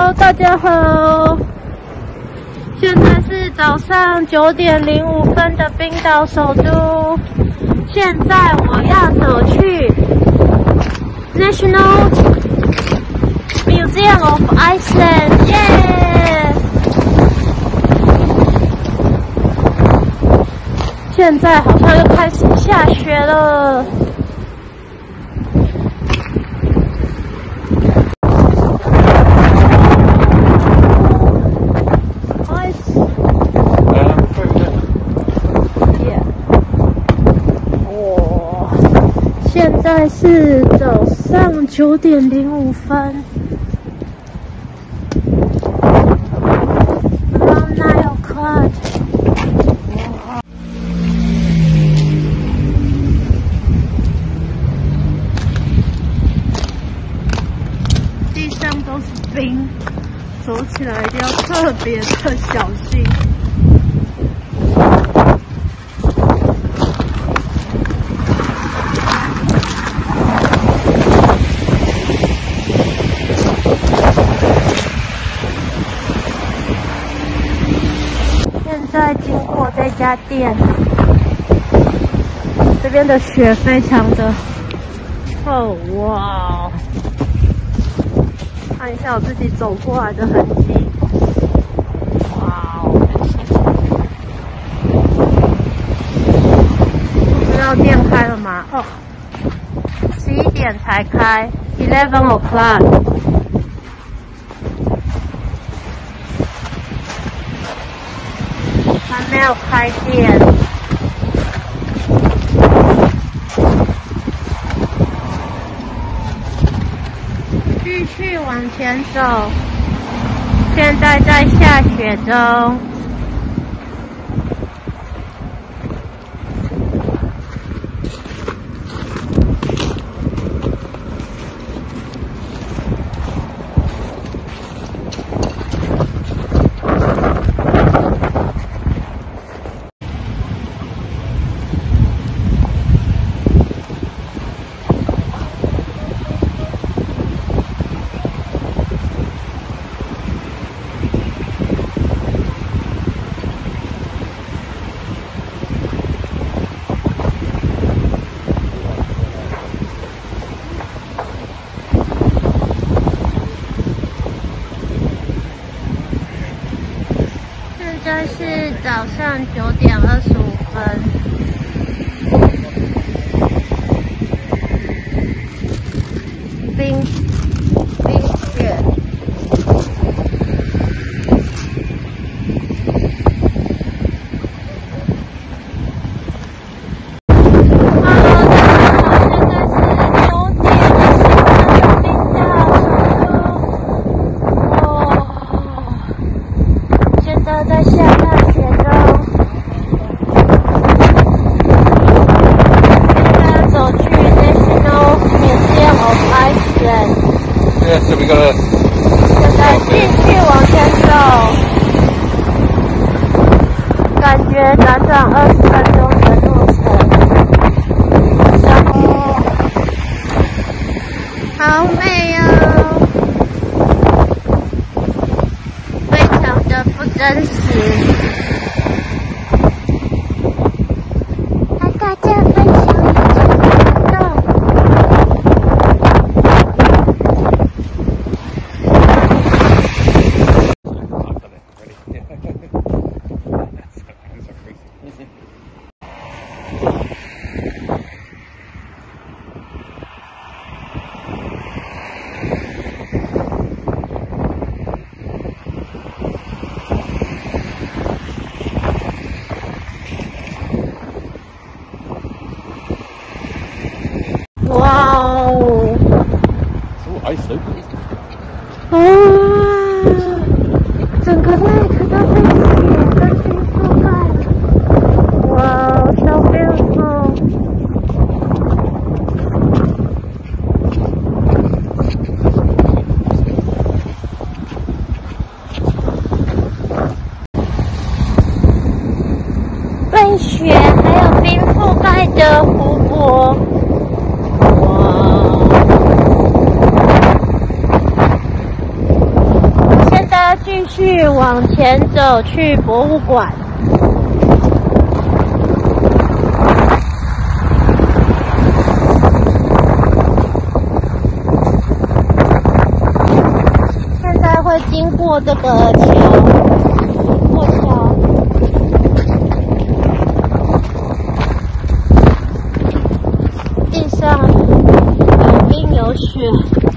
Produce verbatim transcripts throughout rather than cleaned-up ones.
Hello， 大家好，现在是早上九点零五分的冰岛首都。现在我要走去 National Museum of Iceland， 耶！现在好像又开始下雪了。现在是早上九点零五分 ，around nine o'clock。地上都是冰，走起来一定要特别的小心。在经过这家店，这边的雪非常的厚，哇！看一下我自己走过来的痕迹，哇！不知道店开了吗？哦，十一点才开 ，eleven o'clock。还没有开店，继续往前走。现在在下雪中，现在是早上九点二十五分。冰冰雪。在下大雪中，现在走去 National Museum of Iceland。 Yeah, so we gotta. 现在继续往前走，感觉短短二十分钟的路程，然后好美哦，非常的不真实。和大家分享一场活动。哇哦！ 好 ice 哇，整个 lake 都被雪跟冰覆盖了。哇 ，so beautiful！ 被雪还有冰覆盖的湖泊。 往前走去博物馆。现在会经过这个桥，过桥。地上有冰有雪。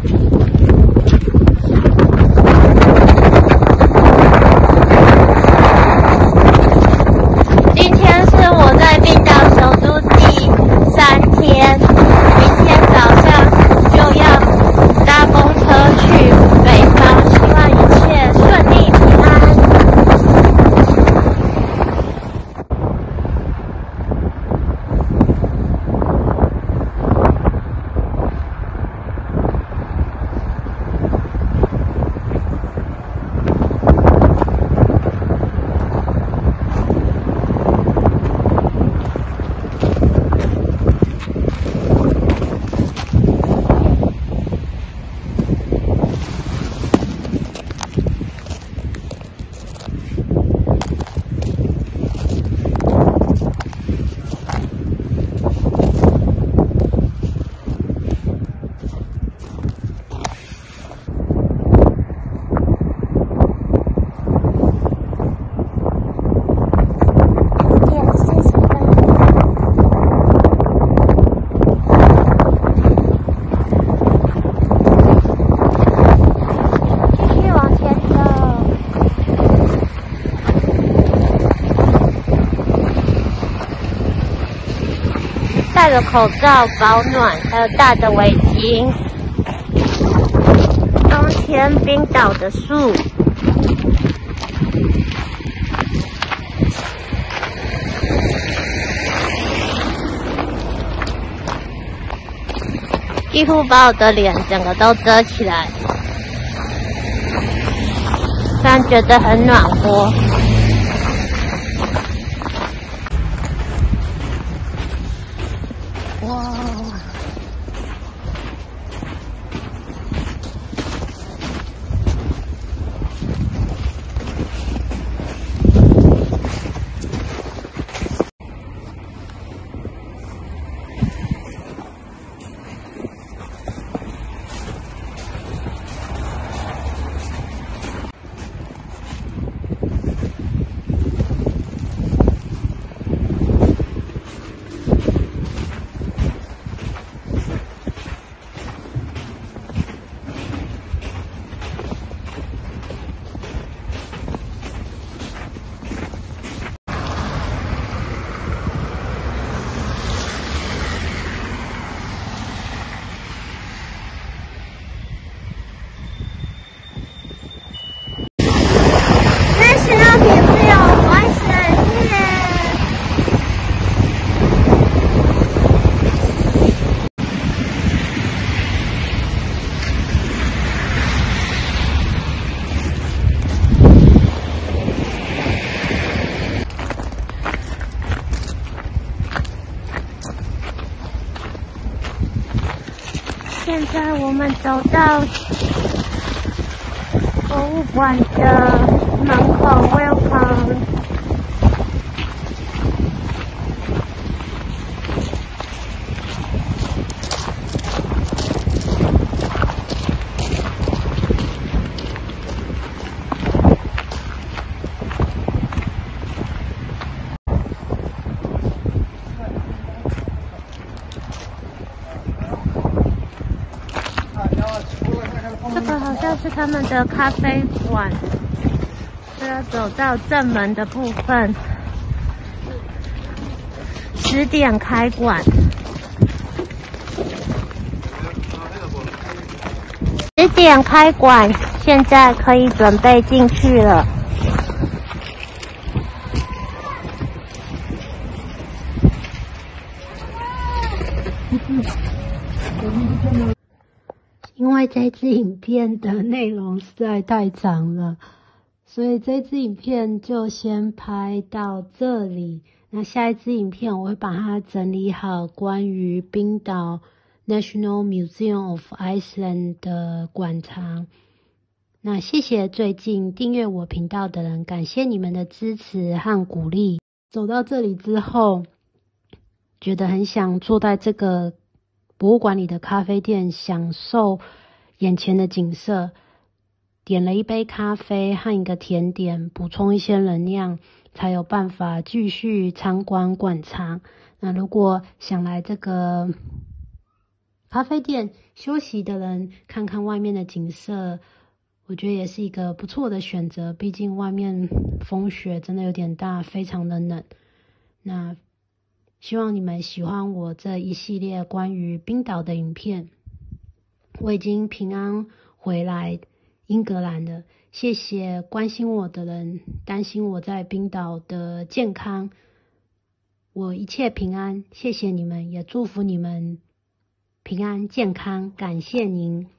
戴着口罩保暖，还有戴着围巾。冬天冰岛的树，几乎把我的脸整个都遮起来，但觉得很暖和。哇！现在我们走到博物馆的门口 ，Welcome。这个好像是他们的咖啡馆，就要走到正门的部分。十点开馆，十点开馆，现在可以准备进去了。因为这支影片的内容实在太长了，所以这支影片就先拍到这里。那下一支影片我会把它整理好关于冰岛 National Museum of Iceland 的馆藏， 那谢谢最近订阅我频道的人，感谢你们的支持和鼓励。走到这里之后，觉得很想坐在这个博物馆里的咖啡店，享受眼前的景色，点了一杯咖啡和一个甜点，补充一些能量，才有办法继续参观馆藏。那如果想来这个咖啡店休息的人，看看外面的景色，我觉得也是一个不错的选择，毕竟外面风雪真的有点大，非常的冷。那希望你们喜欢我这一系列关于冰岛的影片。我已经平安回来英格兰了，谢谢关心我的人，担心我在冰岛的健康，我一切平安，谢谢你们，也祝福你们平安健康，感谢您。